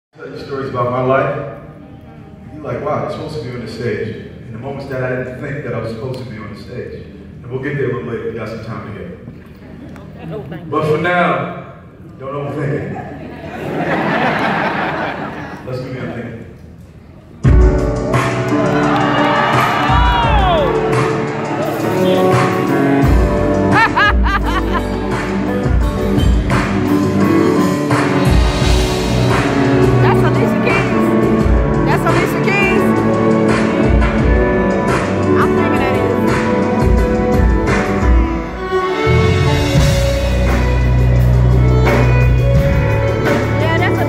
Tell you stories about my life. You're like, wow, you're supposed to be on the stage. In the moments that I didn't think that I was supposed to be on the stage. And we'll get there a little later. We got some time together. But for now, don't overthink it. Let's do the unthinkable. Yeah, that's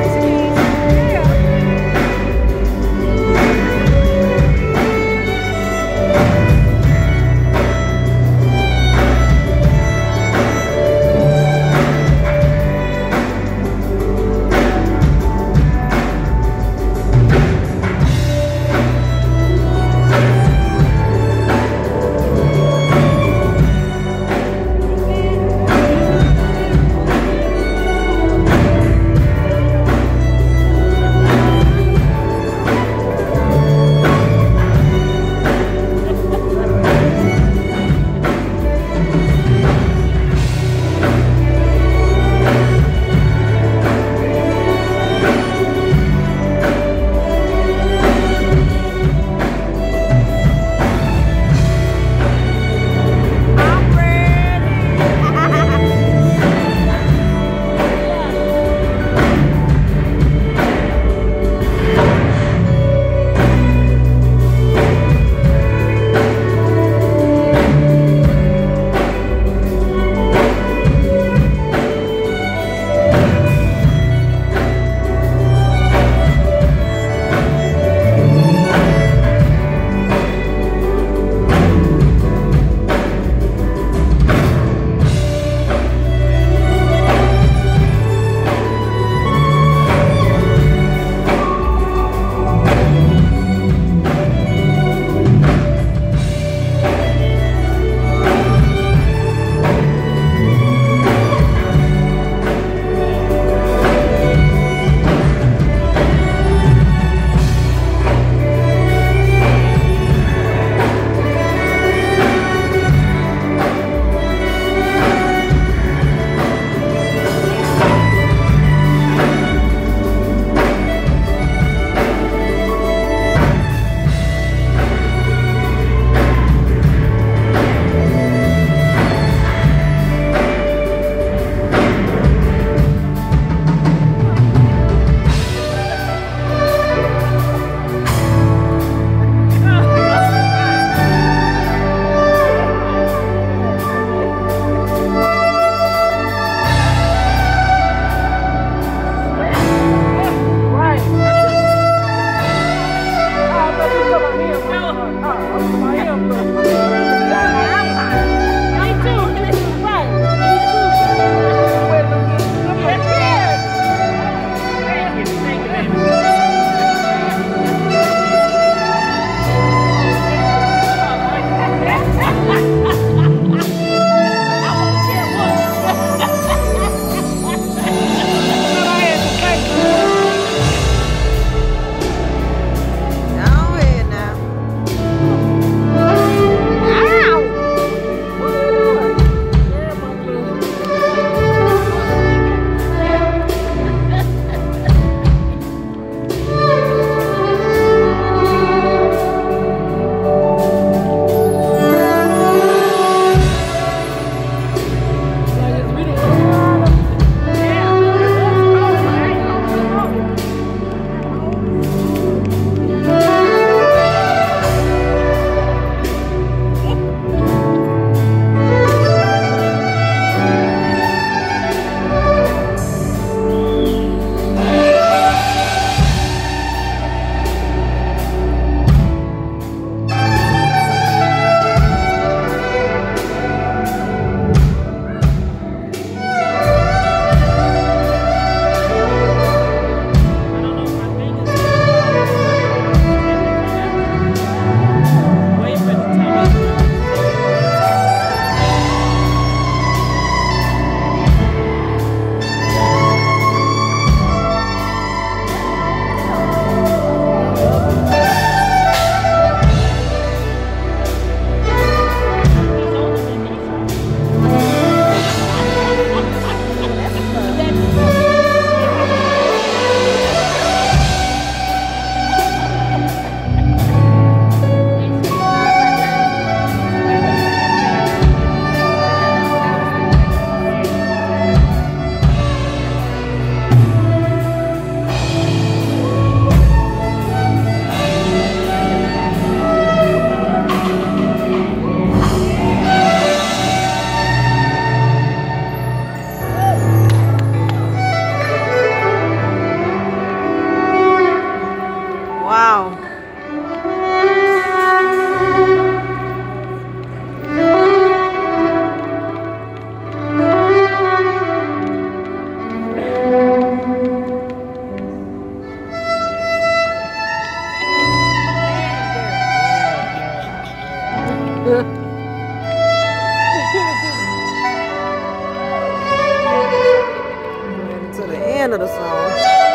To the end of the song.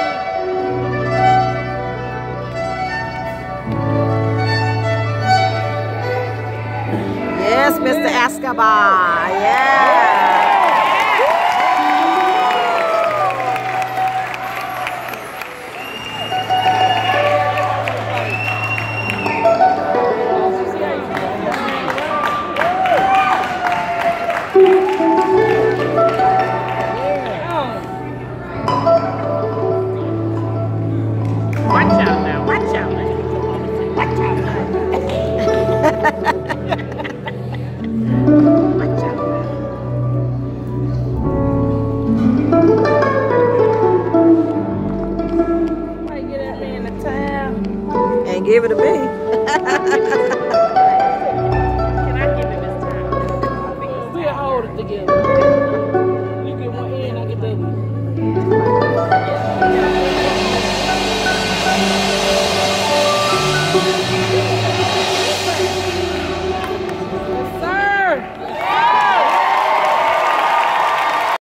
Yes, Mr. Escobar. Yeah. Watch out now, watch out now. Watch out now. Watch out now. Why you get that man the towel? And give it to me.